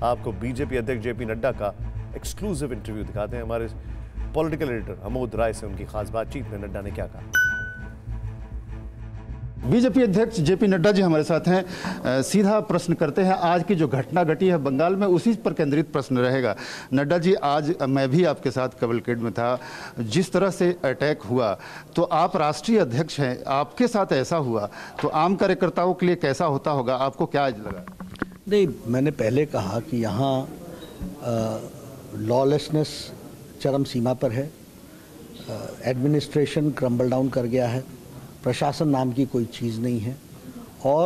आपको बीजेपी अध्यक्ष जेपी नड्डा का एक्सक्लूसिव इंटरव्यू दिखाते हैं। हमारे पॉलिटिकल एडिटर अमोद राय से उनकी खास बातचीत में नड्डा ने क्या कहा। बीजेपी अध्यक्ष जेपी नड्डा जी हमारे साथ हैं। सीधा प्रश्न करते हैं, आज की जो घटना घटी है बंगाल में उसी पर केंद्रित प्रश्न रहेगा। नड्डा जी, आज मैं भी आपके साथ कैवलकेड में था, जिस तरह से अटैक हुआ, तो आप राष्ट्रीय अध्यक्ष हैं, आपके साथ ऐसा हुआ तो आम कार्यकर्ताओं के लिए कैसा होता होगा, आपको क्या आज लगा? नहीं, मैंने पहले कहा कि यहाँ लॉलेसनेस चरम सीमा पर है, एडमिनिस्ट्रेशन क्रम्बल डाउन कर गया है, प्रशासन नाम की कोई चीज़ नहीं है और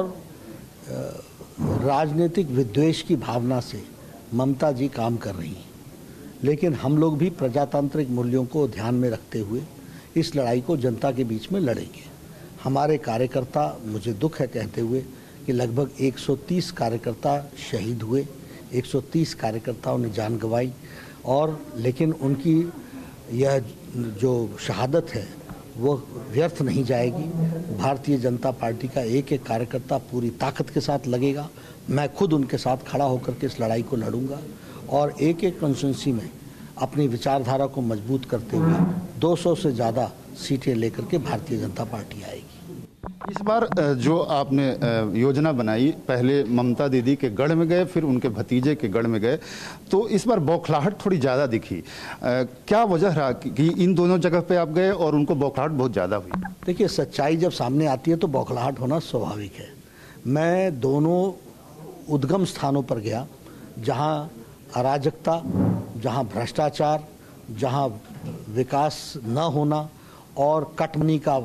राजनीतिक विद्वेष की भावना से ममता जी काम कर रही हैं। लेकिन हम लोग भी प्रजातांत्रिक मूल्यों को ध्यान में रखते हुए इस लड़ाई को जनता के बीच में लड़ेंगे। हमारे कार्यकर्ता, मुझे दुख है कहते हुए कि लगभग 130 कार्यकर्ता शहीद हुए, 130 कार्यकर्ताओं ने जान गंवाई और लेकिन उनकी यह जो शहादत है वो व्यर्थ नहीं जाएगी। भारतीय जनता पार्टी का एक एक कार्यकर्ता पूरी ताकत के साथ लगेगा। मैं खुद उनके साथ खड़ा होकर के इस लड़ाई को लड़ूंगा और एक एक कॉन्स्टिट्यूंसी में अपनी विचारधारा को मजबूत करते हुए 200 से ज़्यादा सीटें लेकर के भारतीय जनता पार्टी आएगी। इस बार जो आपने योजना बनाई, पहले ममता दीदी के गढ़ में गए, फिर उनके भतीजे के गढ़ में गए, तो इस बार बौखलाहट थोड़ी ज़्यादा दिखी। क्या वजह रहा कि इन दोनों जगह पे आप गए और उनको बौखलाहट बहुत ज़्यादा हुई? देखिए, सच्चाई जब सामने आती है तो बौखलाहट होना स्वाभाविक है। मैं दोनों उद्गम स्थानों पर गया जहाँ अराजकता, जहाँ भ्रष्टाचार, जहाँ विकास न होना और कटमनी का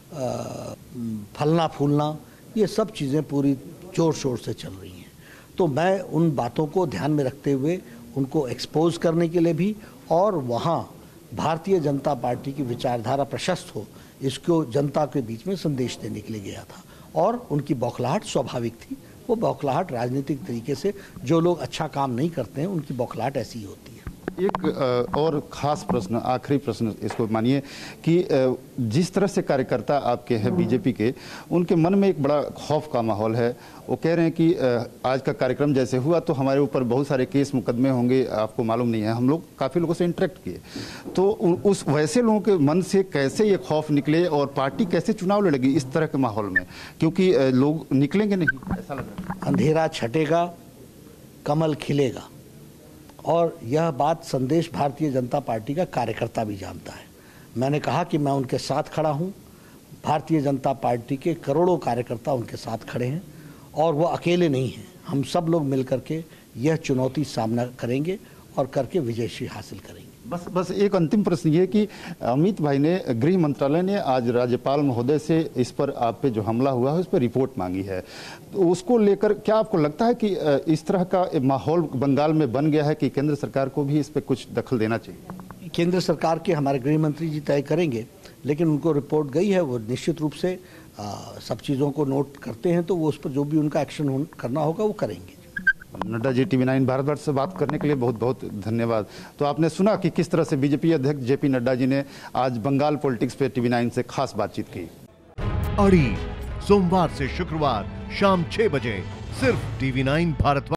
फलना फूलना, ये सब चीज़ें पूरी जोर शोर से चल रही हैं। तो मैं उन बातों को ध्यान में रखते हुए उनको एक्सपोज करने के लिए भी और वहाँ भारतीय जनता पार्टी की विचारधारा प्रशस्त हो, इसको जनता के बीच में संदेश देने के लिए गया था। और उनकी बौखलाहट स्वाभाविक थी। वो बौखलाहट राजनीतिक तरीके से जो लोग अच्छा काम नहीं करते हैं उनकी बौखलाहट ऐसी ही होती है। एक और ख़ास प्रश्न, आखिरी प्रश्न इसको मानिए कि जिस तरह से कार्यकर्ता आपके हैं बीजेपी के, उनके मन में एक बड़ा खौफ का माहौल है। वो कह रहे हैं कि आज का कार्यक्रम जैसे हुआ तो हमारे ऊपर बहुत सारे केस मुकदमे होंगे, आपको मालूम नहीं है। हम लोग काफ़ी लोगों से इंटरेक्ट किए, तो उस वैसे लोगों के मन से कैसे ये खौफ निकले और पार्टी कैसे चुनाव लड़ेगी इस तरह के माहौल में, क्योंकि लोग निकलेंगे नहीं, ऐसा लग रहा है। अंधेरा छटेगा, कमल खिलेगा, और यह बात संदेश भारतीय जनता पार्टी का कार्यकर्ता भी जानता है। मैंने कहा कि मैं उनके साथ खड़ा हूं, भारतीय जनता पार्टी के करोड़ों कार्यकर्ता उनके साथ खड़े हैं और वो अकेले नहीं हैं। हम सब लोग मिलकर के यह चुनौती सामना करेंगे और करके विजयश्री हासिल करेंगे। बस एक अंतिम प्रश्न ये कि अमित भाई ने, गृह मंत्रालय ने आज राज्यपाल महोदय से इस पर आप पे जो हमला हुआ है उस पर रिपोर्ट मांगी है, तो उसको लेकर क्या आपको लगता है कि इस तरह का माहौल बंगाल में बन गया है कि केंद्र सरकार को भी इस पर कुछ दखल देना चाहिए? केंद्र सरकार के हमारे गृह मंत्री जी तय करेंगे, लेकिन उनको रिपोर्ट गई है, वो निश्चित रूप से सब चीज़ों को नोट करते हैं, तो वो उस पर जो भी उनका एक्शन करना होगा वो करेंगे। नड्डा जी, TV9 भारतवर्ष से बात करने के लिए बहुत बहुत धन्यवाद। तो आपने सुना कि किस तरह से बीजेपी अध्यक्ष जेपी नड्डा जी ने आज बंगाल पॉलिटिक्स पे TV9 से खास बातचीत की। अड़ी सोमवार से शुक्रवार शाम 6 बजे सिर्फ TV9 भारतवर्ष।